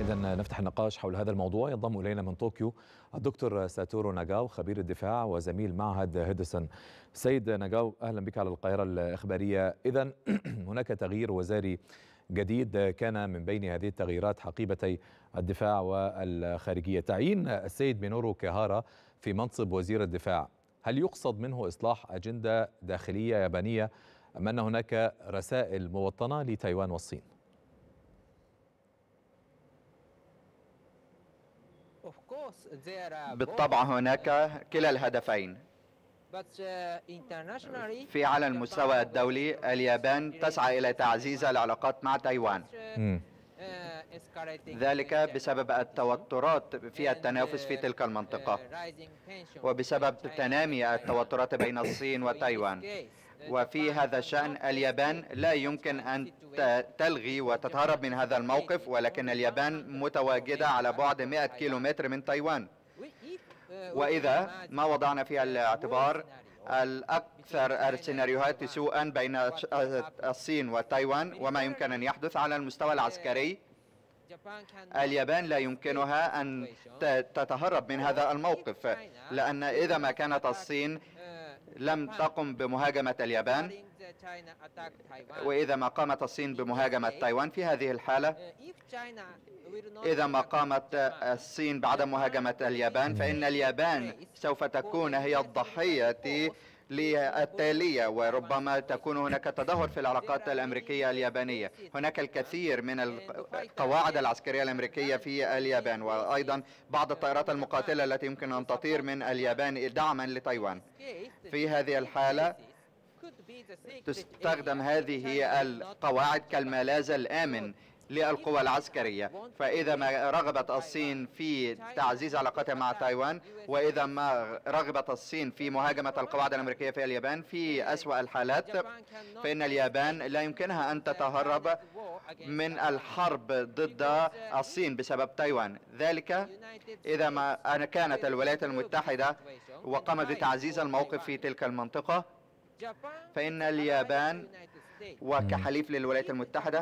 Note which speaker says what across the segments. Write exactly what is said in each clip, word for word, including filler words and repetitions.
Speaker 1: إذا نفتح النقاش حول هذا الموضوع. ينضم إلينا من طوكيو الدكتور ساتورو ناغاو خبير الدفاع وزميل معهد هيدسون. سيد ناغاو، أهلا بك على القاهرة الإخبارية. إذا هناك تغيير وزاري جديد، كان من بين هذه التغييرات حقيبتي الدفاع والخارجية. تعيين السيد مينورو كيهارا في منصب وزير الدفاع، هل يقصد منه إصلاح أجندة داخلية يابانية أم أن هناك رسائل موطنة لتايوان والصين؟
Speaker 2: بالطبع هناك كلا الهدفين. في على المستوى الدولي اليابان تسعى إلى تعزيز العلاقات مع تايوان، ذلك بسبب التوترات في التنافس في تلك المنطقة وبسبب تنامي التوترات بين الصين وتايوان. وفي هذا الشأن اليابان لا يمكن أن تلغي وتتهرب من هذا الموقف، ولكن اليابان متواجدة على بعد مئة كيلومتر من تايوان. وإذا ما وضعنا في الاعتبار الأكثر السيناريوهات سوءا بين الصين وتايوان وما يمكن أن يحدث على المستوى العسكري، اليابان لا يمكنها أن تتهرب من هذا الموقف، لأن إذا ما كانت الصين لم تقم بمهاجمة اليابان وإذا ما قامت الصين بمهاجمة تايوان، في هذه الحالة إذا ما قامت الصين بعدم مهاجمة اليابان فإن اليابان سوف تكون هي الضحية للتالية، وربما تكون هناك تدهور في العلاقات الأمريكية اليابانية. هناك الكثير من القواعد العسكرية الأمريكية في اليابان، وأيضا بعض الطائرات المقاتلة التي يمكن أن تطير من اليابان دعما لتايوان. في هذه الحالة تستخدم هذه القواعد كالملاذ الآمن للقوى العسكرية. فإذا ما رغبت الصين في تعزيز علاقتها مع تايوان وإذا ما رغبت الصين في مهاجمة القواعد الأمريكية في اليابان، في أسوأ الحالات فإن اليابان لا يمكنها أن تتهرب من الحرب ضد الصين بسبب تايوان. ذلك إذا ما كانت الولايات المتحدة وقامت بتعزيز الموقف في تلك المنطقة، فإن اليابان وكحليف للولايات المتحدة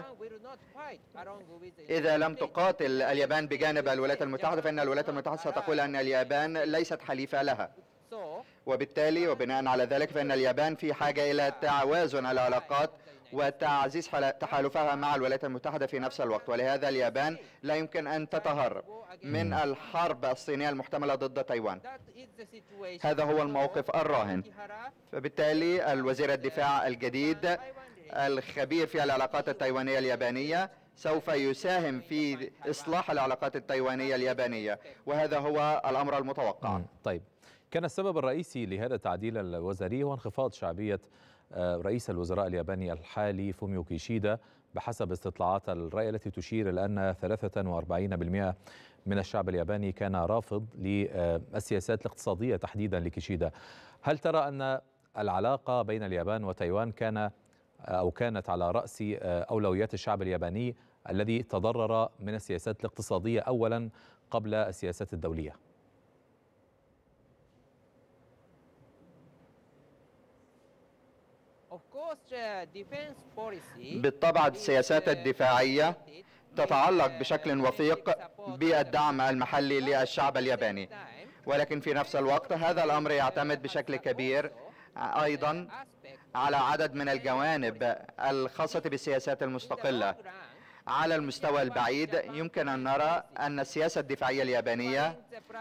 Speaker 2: إذا لم تقاتل اليابان بجانب الولايات المتحدة فإن الولايات المتحدة ستقول أن اليابان ليست حليفة لها، وبالتالي وبناء على ذلك فإن اليابان في حاجة إلى توازن العلاقات وتعزيز تحالفها مع الولايات المتحدة في نفس الوقت. ولهذا اليابان لا يمكن أن تتهرب من الحرب الصينية المحتملة ضد تايوان. هذا هو الموقف الراهن. فبالتالي الوزير الدفاع الجديد الخبير في العلاقات التايوانية اليابانية سوف يساهم في إصلاح العلاقات التايوانية اليابانية، وهذا هو الأمر المتوقع.
Speaker 1: طيب، كان السبب الرئيسي لهذا التعديل الوزاري هو انخفاض شعبية رئيس الوزراء الياباني الحالي فوميو كيشيدا بحسب استطلاعات الرأي التي تشير إلى أن ثلاثة وأربعين بالمئة من الشعب الياباني كان رافض للسياسات الاقتصادية تحديدا لكيشيدا. هل ترى أن العلاقة بين اليابان وتايوان كان أو كانت على رأس أولويات الشعب الياباني الذي تضرر من السياسات الاقتصادية أولا قبل السياسات الدولية؟
Speaker 2: بالطبع السياسات الدفاعية تتعلق بشكل وثيق بالدعم المحلي للشعب الياباني، ولكن في نفس الوقت هذا الأمر يعتمد بشكل كبير أيضا على عدد من الجوانب الخاصة بالسياسات المستقلة. على المستوى البعيد يمكن أن نرى أن السياسة الدفاعية اليابانية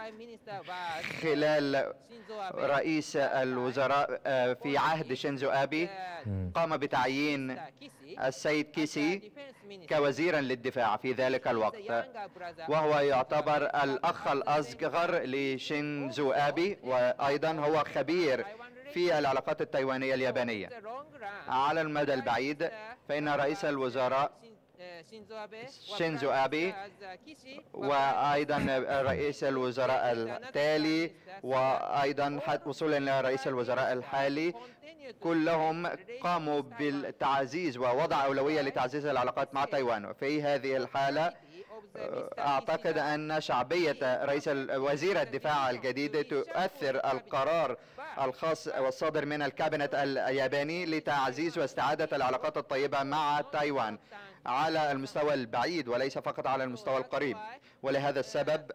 Speaker 2: خلال رئيس الوزراء في عهد شينزو آبي قام بتعيين السيد كيسي كوزيرا للدفاع في ذلك الوقت، وهو يعتبر الأخ الأصغر لشينزو آبي، وأيضا هو خبير في العلاقات التايوانية اليابانية. على المدى البعيد فإن رئيس الوزراء شينزو آبي وأيضا رئيس الوزراء التالي وأيضا وصولا إلى رئيس الوزراء الحالي كلهم قاموا بالتعزيز ووضع أولوية لتعزيز العلاقات مع تايوان. في هذه الحالة أعتقد أن شعبية رئيس وزير الدفاع الجديد تؤثر القرار الخاص والصادر من الكابينت الياباني لتعزيز واستعادة العلاقات الطيبة مع تايوان. على المستوى البعيد وليس فقط على المستوى القريب. ولهذا السبب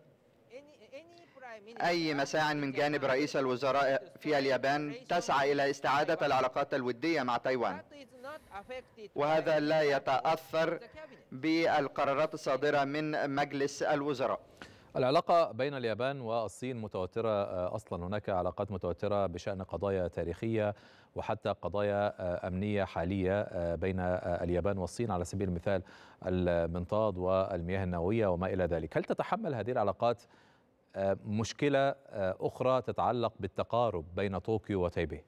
Speaker 2: أي مساع من جانب رئيس الوزراء في اليابان تسعى إلى استعادة العلاقات الودية مع تايوان، وهذا لا يتأثر بالقرارات الصادرة من مجلس الوزراء.
Speaker 1: العلاقة بين اليابان والصين متوترة أصلا، هناك علاقات متوترة بشأن قضايا تاريخية وحتى قضايا أمنية حالية بين اليابان والصين، على سبيل المثال المنطاد والمياه النووية وما إلى ذلك. هل تتحمل هذه العلاقات مشكلة أخرى تتعلق بالتقارب بين طوكيو وتايبي؟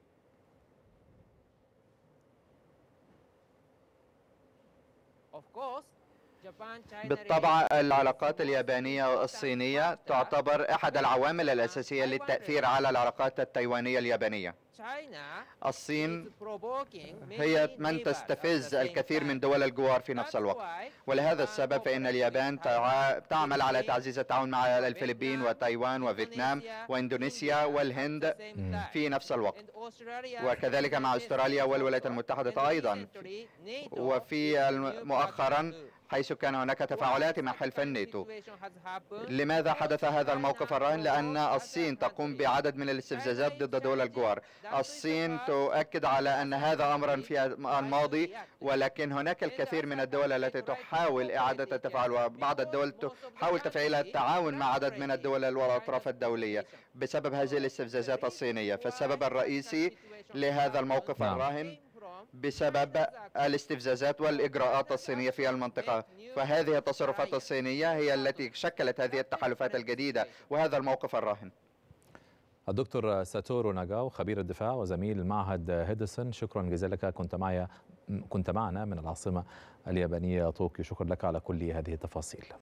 Speaker 2: بالطبع العلاقات اليابانية والصينية تعتبر أحد العوامل الأساسية للتأثير على العلاقات التايوانية اليابانية. الصين هي من تستفز الكثير من دول الجوار في نفس الوقت، ولهذا السبب فإن اليابان تعمل على تعزيز التعاون مع الفلبين وتايوان وفيتنام وإندونيسيا والهند في نفس الوقت، وكذلك مع أستراليا والولايات المتحدة أيضا. وفي مؤخرا حيث كان هناك تفاعلات مع حلف الناتو. لماذا حدث هذا الموقف الراهن؟ لأن الصين تقوم بعدد من الاستفزازات ضد دول الجوار. الصين تؤكد على أن هذا أمرا في الماضي، ولكن هناك الكثير من الدول التي تحاول إعادة التفاعل، وبعض الدول تحاول تفعيل التعاون مع عدد من الدول والأطراف الدولية بسبب هذه الاستفزازات الصينية. فالسبب الرئيسي لهذا الموقف نعم. الراهن بسبب الاستفزازات والإجراءات الصينية في المنطقة، فهذه التصرفات الصينية هي التي شكلت هذه التحالفات الجديدة وهذا الموقف الراهن.
Speaker 1: الدكتور ساتورو ناغاو، خبير الدفاع وزميل معهد هيدسون، شكرا جزيلا لك، كنت معي كنت معنا من العاصمة اليابانية طوكيو. شكرا لك على كل هذه التفاصيل.